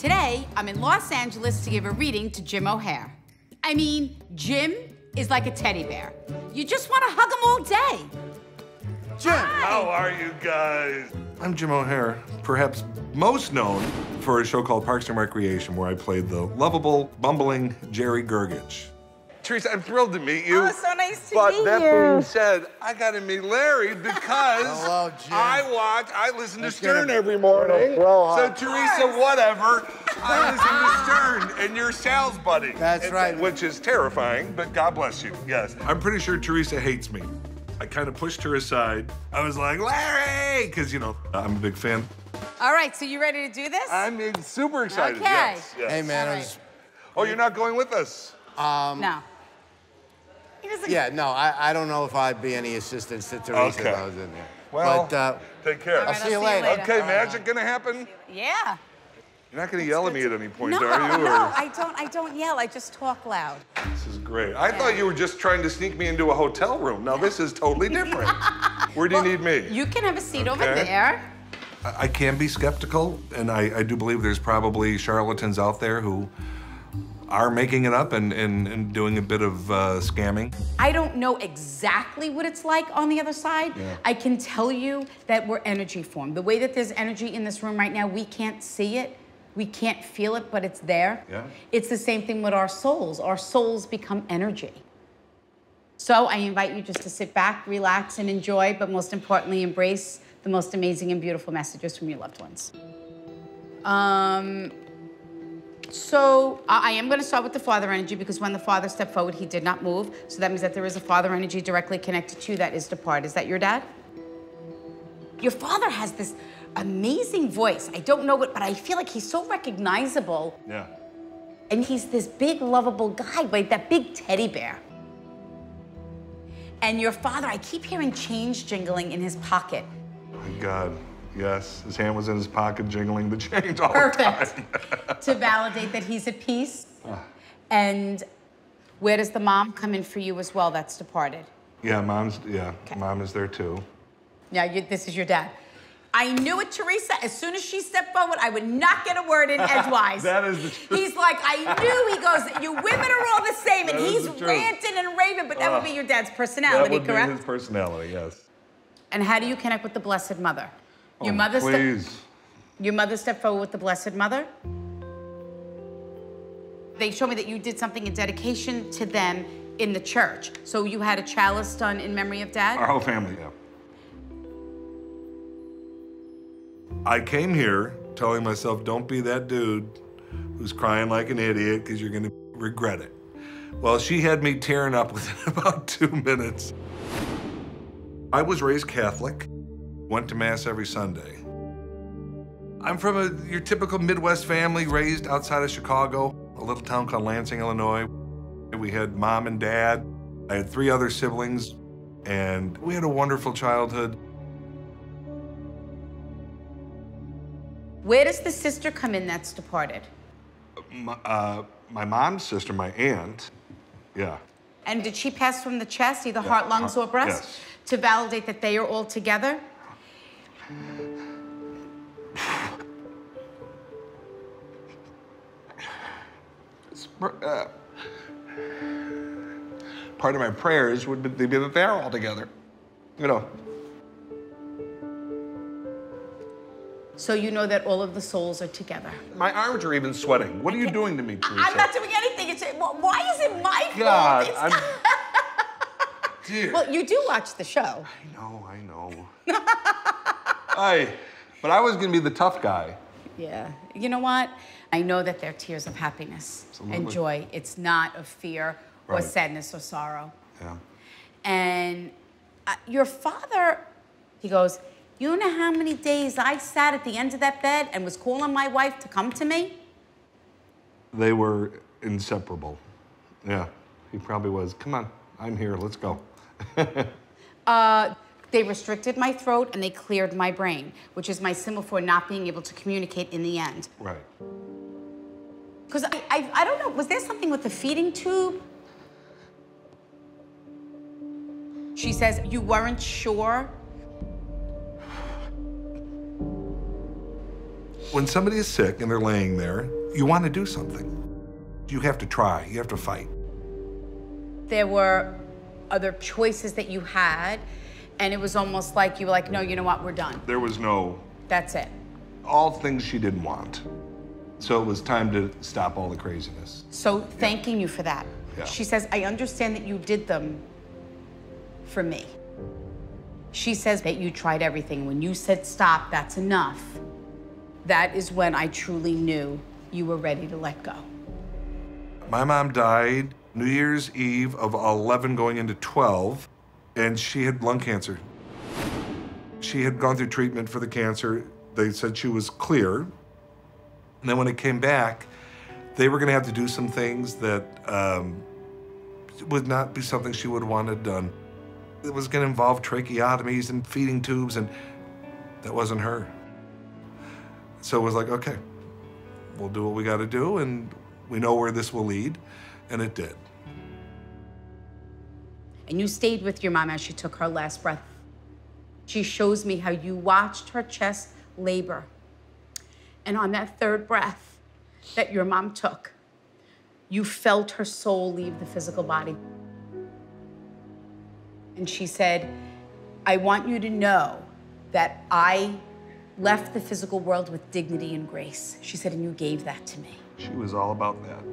Today, I'm in Los Angeles to give a reading to Jim O'Hare. I mean, Jim is like a teddy bear. You just want to hug him all day. Jim! Hi. How are you guys? I'm Jim O'Hare, perhaps most known for a show called Parks and Recreation, where I played the lovable, bumbling Jerry Gergich. Theresa, I'm thrilled to meet you. Oh, so nice to but meet that you. being said, I gotta meet Larry because Hello, Jim. I listen to Let's Stern get a- every morning. Bro, So Theresa, whatever, I listen to Stern and your sales buddy. That's right. Which is terrifying, but God bless you, yes. I'm pretty sure Theresa hates me. I kind of pushed her aside. I was like, Larry, because, you know, I'm a big fan. All right, so you ready to do this? I'm super excited, Okay. yes. Hey, man, All I right. was... Oh, you're not going with us? No. He doesn't. Yeah, no, I don't know if I'd be any assistance to Theresa if I was in there. Well, But, take care. All right, see you later. Okay, magic gonna happen? Yeah. You're not gonna yell at me at any point, No, are you? no, Or- I don't yell. I just talk loud. This is great. I thought you were just trying to sneak me into a hotel room. Now this is totally different. Where do you need me? You can have a seat over Okay. there. I can be skeptical, and I do believe there's probably charlatans out there who are making it up and doing a bit of scamming. I don't know exactly what it's like on the other side. Yeah. I can tell you that we're energy formed. The way that there's energy in this room right now, we can't see it, we can't feel it, but it's there. Yeah. It's the same thing with our souls. Our souls become energy. So I invite you just to sit back, relax, and enjoy, but most importantly, embrace the most amazing and beautiful messages from your loved ones. So I am going to start with the father energy because when the father stepped forward, he did not move. So that means that there is a father energy directly connected to you that is departed. Is that your dad? Your father has this amazing voice. I don't know it, but I feel like he's so recognizable. Yeah. And he's this big, lovable guy, like that big teddy bear. And your father, I keep hearing change jingling in his pocket. My God, yes. His hand was in his pocket, jingling the change all the Perfect. time. To validate that he's at peace. And where does the mom come in for you as well that's departed? Yeah, Mom is there too. Yeah, this is your dad. I knew it, Theresa. As soon as she stepped forward, I would not get a word in edgewise. That is the truth. He's like, I knew. He goes, you women are all the same. And That is he's the truth. ranting and raving, but that would be your dad's That personality, would correct? be his personality, yes. And how do you connect with the Blessed Mother? Your Oh, mother please. Your mother stepped forward with the Blessed Mother. They showed me that you did something in dedication to them in the church. So you had a chalice done in memory of Dad? Our whole family, yeah. I came here telling myself, don't be that dude who's crying like an idiot because you're gonna regret it. Well, she had me tearing up within about 2 minutes. I was raised Catholic, went to Mass every Sunday. I'm from your typical Midwest family, raised outside of Chicago, a little town called Lansing, Illinois. We had mom and dad. I had 3 other siblings, and we had a wonderful childhood. Where does the sister come in that's departed? My mom's sister, my aunt, yeah. And did she pass from the chest, either heart, lungs, or breast? Yes. To validate that they are all together? Part of my prayers would be that they're all together, you know. So you know that all of the souls are together. My arms are even sweating. What are you doing to me, Theresa? I'm not doing anything. Why is it my God, fault? Dear. Well, you do watch the show. I know. But I was gonna be the tough guy. Yeah. You know what? I know that they're tears of happiness and joy. It's not of fear or Right. sadness or sorrow. Yeah. And your father, he goes, you know how many days I sat at the end of that bed and was calling my wife to come to me? They were inseparable. Yeah, he probably was. Come on, I'm here, let's go. They restricted my throat and they cleared my brain, which is my symbol for not being able to communicate in the end. Right. Because I don't know, was there something with the feeding tube? She says, you weren't sure? When somebody is sick and they're laying there, you want to do something. You have to try, you have to fight. There were other choices that you had, and it was almost like you were like, no, you know what, we're done. There was no... That's it. All things she didn't want. So it was time to stop all the craziness. So thanking you for that. Yeah. She says, I understand that you did them for me. She says that you tried everything. When you said stop, that's enough. That is when I truly knew you were ready to let go. My mom died New Year's Eve of 11 going into 12, and she had lung cancer. She had gone through treatment for the cancer. They said she was clear. And then when it came back, they were gonna have to do some things that would not be something she would have wanted done. It was gonna involve tracheotomies and feeding tubes, and that wasn't her. So it was like, okay, we'll do what we gotta do, and we know where this will lead, and it did. And you stayed with your mom as she took her last breath. She shows me how you watched her chest labor. And on that third breath that your mom took, you felt her soul leave the physical body. And she said, I want you to know that I left the physical world with dignity and grace. She said, and you gave that to me. She was all about that.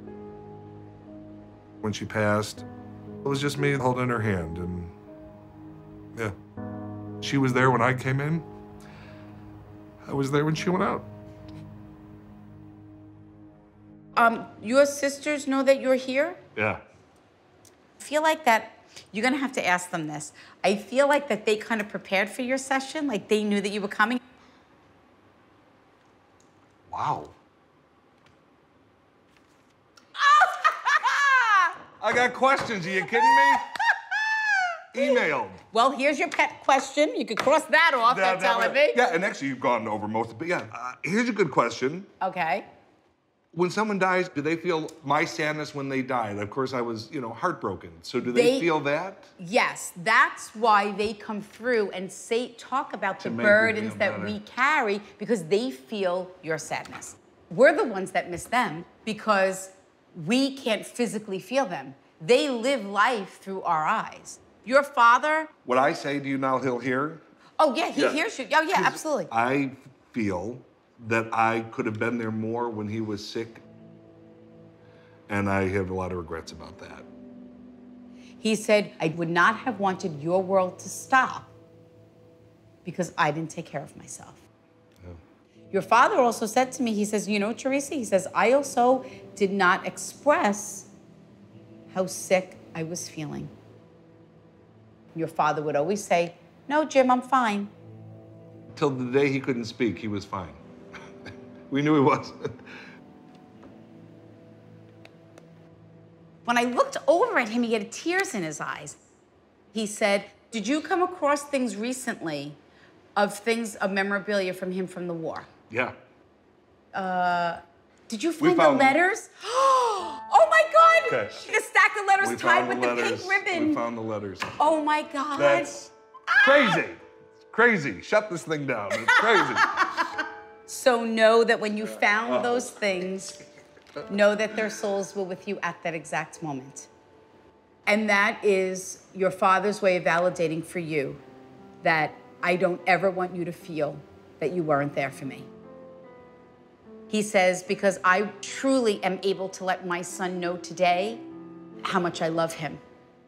When she passed, it was just me holding her hand, and yeah. She was there when I came in. I was there when she went out. Your sisters know that you're here? Yeah. I feel like that, you're gonna have to ask them this. I feel like that they kind of prepared for your session, like they knew that you were coming. Wow. I got questions, are you kidding me? Emailed. Well, here's your pet question. You could cross that off, that's telling me. Yeah, and actually you've gone over most of it, but yeah. Here's a good question. Okay. When someone dies, do they feel my sadness when they died? Of course, I was, heartbroken. So do they feel that? Yes, that's why they come through and talk about the burdens that we carry, because they feel your sadness. We're the ones that miss them because we can't physically feel them. They live life through our eyes. Your father... What I say, do you now he'll hear? Oh, yeah, he hears you. Oh, yeah, absolutely. I feel that I could have been there more when he was sick, and I have a lot of regrets about that. He said, I would not have wanted your world to stop because I didn't take care of myself. Yeah. Your father also said to me, he says, you know, Theresa, he says, I also did not express how sick I was feeling. Your father would always say, no, Jim, I'm fine. Till the day he couldn't speak, he was fine. We knew he wasn't. When I looked over at him, he had tears in his eyes. He said, did you come across things recently of memorabilia from him from the war? Yeah. Did you find the letters? Oh my God! Okay. The stack of letters tied with the pink ribbon. We found the letters. Oh my God. That's crazy. It's crazy. Shut this thing down. It's crazy. So know that when you found those things, know that their souls were with you at that exact moment. And that is your father's way of validating for you that I don't ever want you to feel that you weren't there for me. He says, because I truly am able to let my son know today how much I love him.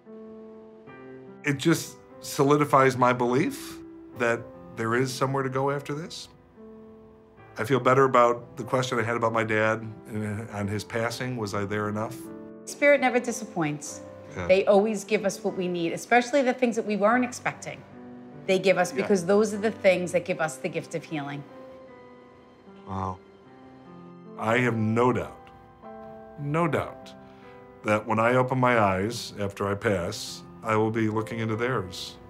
It just solidifies my belief that there is somewhere to go after this. I feel better about the question I had about my dad and his passing. Was I there enough? Spirit never disappoints. Yeah. They always give us what we need, especially the things that we weren't expecting. They give us because those are the things that give us the gift of healing. Wow. I have no doubt that when I open my eyes after I pass, I will be looking into theirs.